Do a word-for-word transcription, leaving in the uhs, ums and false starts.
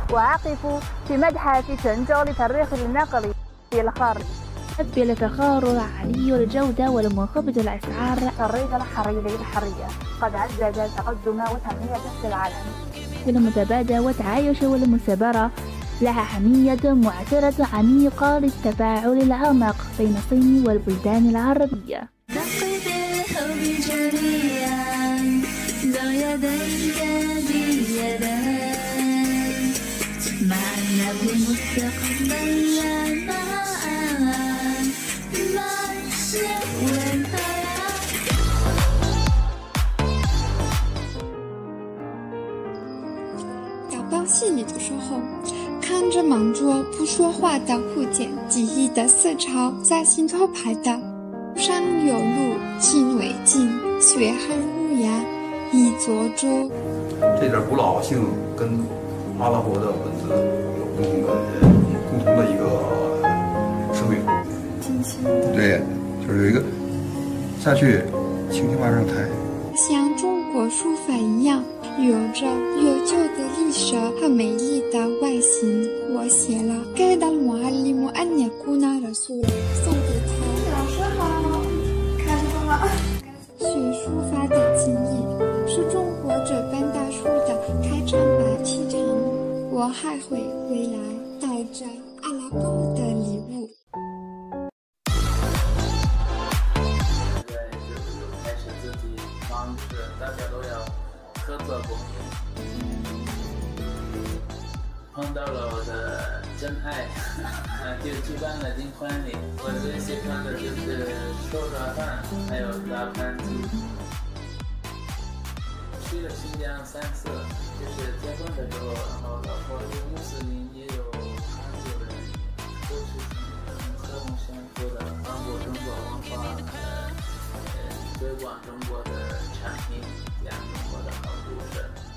وأقف في متحف شنزو لترخيص النقل في الخارج. بالفخار عالي الجودة والمنخفض الأسعار. الريد الحريري الحرية قد عزز تقدم وتنمية في العالم. المتبادل والتعايش والمثابرة لها أهمية مؤثرة عميقة للتفاعل الأعمق بين الصين والبلدان العربية. 打包行李的时候，看着忙着不说话的护检，记忆的思潮在心头拍打。路上有路，情为镜，血汗如牙，一座舟。 这点古老性跟阿拉伯的文字有共同的、共同的一个生命。对，就是有一个下去，轻轻往上抬。 像中国书法一样，有着悠久的历史和美丽的外形。我写了《给到穆阿里姆安涅库纳的苏拉》送给他。 老师好，看书吗？ 学书法的经历是中国这本大书的开场白启程。我还会回来，带着阿拉伯的礼物。 大家都要合作共赢。碰到了我的真爱，就举办了订婚礼。我最喜欢的就是手抓饭，还有大盘鸡。去了新疆三次，就是结婚的时候，然后老婆有穆斯林，也有汉族人，都是和睦相处的，传播中国文化，呃，推广中国的产品，讲中国的好故事。